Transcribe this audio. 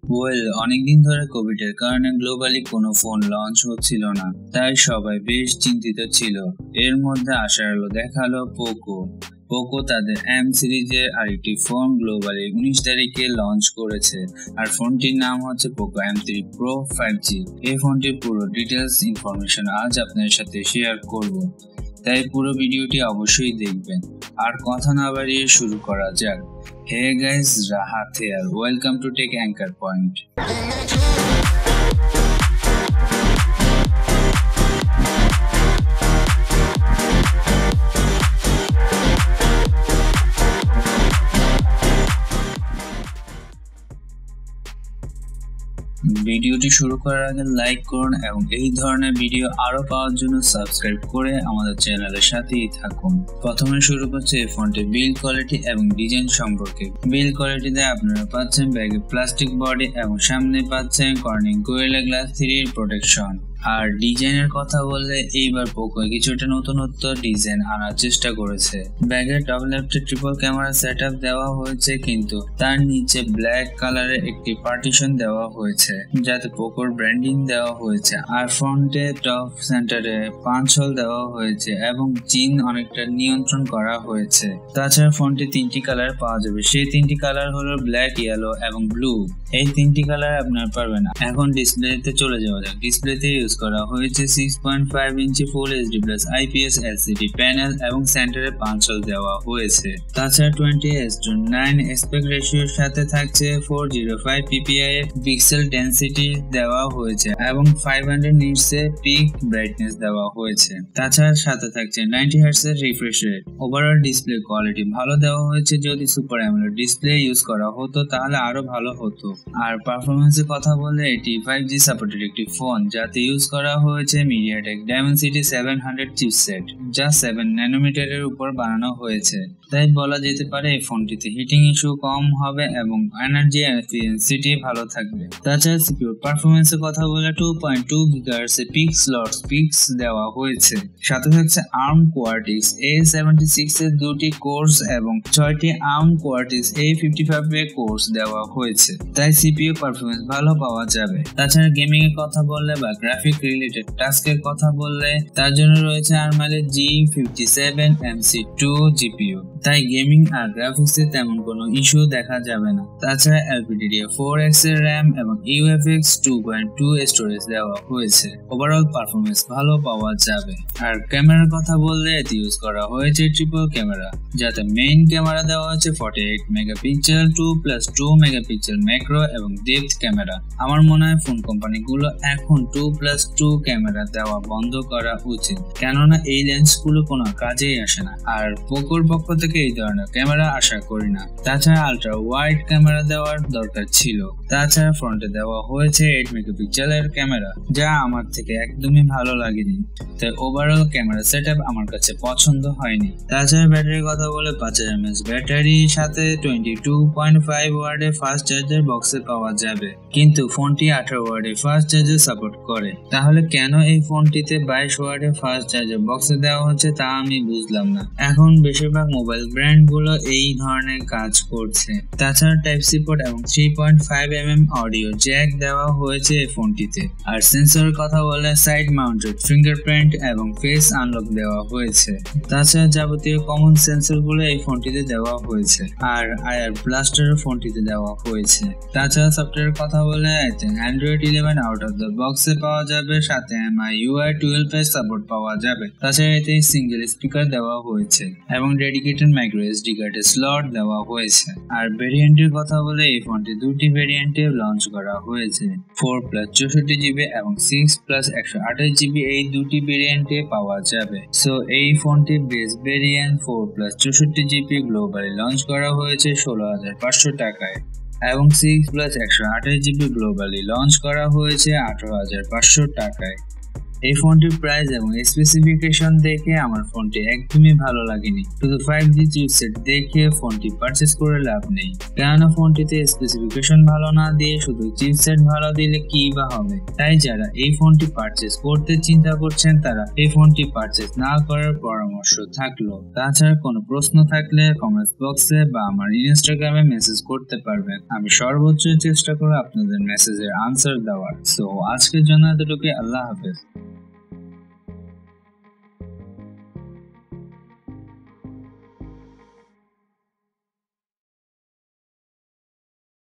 অনেকদিন ধরে কোভিডের কারণে গ্লোবালি কোনো ফোন লঞ্চ হচ্ছিল না, তাই সবাই বেশ চিন্তিত ছিল। এর মধ্যে আশার আলো দেখালো পোকো তাদের এম সিরিজের আরেকটি ফোন গ্লোবালি 19 তারিখে লঞ্চ করেছে, আর ফোনটির নাম হচ্ছে পোকো M3 Pro 5G। এই ফোনটির পুরো ডিটেলস ইনফরমেশন আজ আপনাদের সাথে শেয়ার করব, তাই পুরো ভিডিওটি অবশ্যই দেখবেন। আর কথা না বাড়িয়ে শুরু করা যাক। Hey guys, Rahat here. Welcome to Tech Anchor Point. ভিডিওটি শুরু করার আগে লাইক করুন এবং এই ধরনের ভিডিও আরো পাওয়ার জন্য সাবস্ক্রাইব করে আমাদের চ্যানেলের সাথেই থাকুন। প্রথমে শুরু করছে এই ফোনটির বিল্ড কোয়ালিটি এবং ডিজাইন সম্পর্কে। বিল্ড কোয়ালিটিতে আপনারা পাচ্ছেন ব্যাগে প্লাস্টিক বডি এবং সামনে পাচ্ছেন কর্নিং গোরিলা গ্লাস 3 এর প্রোটেকশন। আর ডিজাইনের কথা বললে এইবার পোকো কিছুটা নতুনত্ব ডিজাইন আনার চেষ্টা করেছে। ব্যাগের টপ লেফটে ট্রিপল ক্যামেরা সেটআপ দেওয়া হয়েছে, কিন্তু তার নিচে ব্ল্যাক কালারের একটি পার্টিশন দেওয়া হয়েছে যাতে পোকোর ব্র্যান্ডিং দেওয়া হয়েছে। আর ফ্রন্টে টপ সেন্টারে পাঞ্চ হোল দেওয়া হয়েছে এবং জিন অনেকটা নিয়ন্ত্রণ করা হয়েছে। তাছাড়া ফোনটি 3টি কালার পাওয়া যাবে, সেই 3টি কালার হলো ব্ল্যাক, ইয়েলো এবং ব্লু। এই 3টি কালার আপনারা পারবেন না। এখন ডিসপ্লেতে চলে যাওয়া যাক। ডিসপ্লেতে ইউজ করা হয়েছে 6.5 inch full HD plus IPS LCD panel এবং সেন্টারে পাঞ্চ হোল দেওয়া হয়েছে। তাছাড়া 20:9 অ্যাসপেক্ট রেশিওর সাথে থাকছে 405 ppi এর পিক্সেল ডেনসিটি দেওয়া হয়েছে এবং 500 nits এর পিক ব্রাইটনেস দেওয়া হয়েছে। তাছাড়া সাথে থাকছে 90 Hz এর refresh rate. Overall display quality ভালো দেওয়া হয়েছে। যদি সুপার অ্যামোলেড ডিসপ্লে ইউজ করা হতো তাহলে আরো ভালো হতো। আর পারফরম্যান্সের কথা বলে এটি 5G সাপোর্টেড একটি ফোন, যাতে ইউজ করা হয়েছে MediaTek Dimensity 700 চিপসেট, যা 7 ন্যানোমিটারের উপর বানানো হয়েছে। তাই বলা যেতে পারে এই ফোনটিতে হিটিং ইস্যু কম হবে এবং এনার্জি এফিসিয়েন্সি ভালো থাকবে। তাছাড়া সিপিইউ পারফরম্যান্সের কথা বলে 2.2 GHz এর পিক স্লট পিক্স দেওয়া হয়েছে। সাথে থাকছে ARM Cortex A76 এর 2টি কোর্স এবং 6টি ARM Cortex A55 এর কোর্স দেওয়া হয়েছে, তাই সিপিইউ পারফরম্যান্স ভালো পাওয়া যাবে। তাছাড়া গেমিং এর কথা বললে বা গ্রাফিক রিলেটেড টাস্কের কথা বললে তার জন্য রয়েছে আর্মালের G57 MC2 GPU, তাই গেমিং আর গ্রাফিক্সে তেমন কোনো ইস্যু দেখা যাবে না। তাছাড়া LPDDR4X এর RAM এবং UFS 2.2 স্টোরেজ দেওয়া হয়েছে। ওভারঅল পারফরম্যান্স ভালো পাওয়া যাবে। আর ক্যামেরার কথা বললে এতে ইউজ করা হয়েছে ট্রিপল ক্যামেরা, যাতে মেইন ক্যামেরা দেওয়া হয়েছে 48 মেগাপিক্সেল 2+2 মেগাপিক্সেল ম্যাক্রো এবং ডেপথ ক্যামেরা। আমার মনে হয় ফোন কোম্পানিগুলো এখন 2+2 ক্যামেরা দেওয়া বন্ধ করা উচিত, কেননা এই লেন্সগুলো কোনো কাজেই আসে না। আর পোকোর পক্ষ থেকে এই ধরনের ক্যামেরা আশা করি না। তাছাড়া আলট্রা ওয়াইড ক্যামেরা দেওয়ার দরকার ছিল। তাছাড়া ফ্রন্টে দেওয়া হয়েছে 8 মেগাপিক্সেলের ক্যামেরা, যা আমার থেকে একদমই ভালো লাগেনি। তাই ওভারঅল ক্যামেরা সেটআপ আমার কাছে পছন্দ হয়নি। তাছাড়া ব্যাটারির কথা বলে 5000 mAh ব্যাটারির সাথে 22.5 ওয়াটের ফাস্ট চার্জার বক্সে পাওয়া যাবে, কিন্তু ফোনটি 18 ওয়াটের ফাস্ট চার্জার সাপোর্ট করে। তাহলে কেন এই ফোনটিতে 22 ওয়াটের ফাস্ট চার্জার বক্সে দেওয়া হচ্ছে তা আমি বুঝলাম না। এখন বেশিরভাগ মোবাইল ব্র্যান্ড গুলো এই ধরনের কাজ করছে। তাছাড়া Type-C পোর্ট এবং 3.5mm অডিও জ্যাক দেওয়া হয়েছে এই ফোনটিতে। আর সেন্সরের কথা বলে সাইড মাউন্টেড ফিঙ্গারপ্রিন্ট এবং ফেস আনলক দেওয়া হয়েছে। তাছাড়া যাবতীয় কমন সেন্সর গুলো এই ফোনটিতে দেওয়া হয়েছে। আর IR ব্লাস্টার ফোনটিতে দেওয়া হয়েছে। তাছাড়া সফটওয়্যারের কথা বলে Android 11 আউট অফ দ্য বক্সে পাওয়া যাবে, সাথে MIUI 12 এর সাপোর্ট পাওয়া যাবে। তাছাড়া এতে সিঙ্গেল স্পিকার দেওয়া হয়েছে এবং ডেডিকেটেড মাইক্রো SD কার্ডের স্লট দেওয়া হয়েছে। আর ভেরিয়েন্টের কথা বলে এই ফোনটি 2টি ভেরিয়েন্টে লঞ্চ করা হয়েছে, 4+64GB এবং 6+128GB। এই 2টি ভেরিয়েন্টে পাওয়া যাবে। সো এই ফোনটি base variant 4+64GB globally launch করা হয়েছে 16,500 টাকায় এবং 6+128GB গ্লোবালি লঞ্চ করা হয়েছে 18,500 টাকায়। এই ফোনটির প্রাইস এবং স্পেসিফিকেশন দেখে আমার ফোনটি একদমই ভালো লাগেনি। শুধু 5G চিপসেট দেখে ফোনটি পারচেস করে লাভ নেই, কেননা ফোনটিতে স্পেসিফিকেশন ভালো না দিয়ে শুধু চিপসেট ভালো দিলে কি বা হবে। তাই যারা এই ফোনটি পারচেস করতে চিন্তা করছেন তারা এই ফোনটি পারচেস না করার পরামর্শ থাকলো। তাছাড়া কোনো প্রশ্ন থাকলে কমেন্টস বক্সে বা আমার ইনস্টাগ্রামে মেসেজ করতে পারবেন, আমি সর্বোচ্চ চেষ্টা করব আপনাদের মেসেজের আনসার দেওয়ার। সো আজকের জন্য এতটুকুই, আল্লাহ হাফেজ।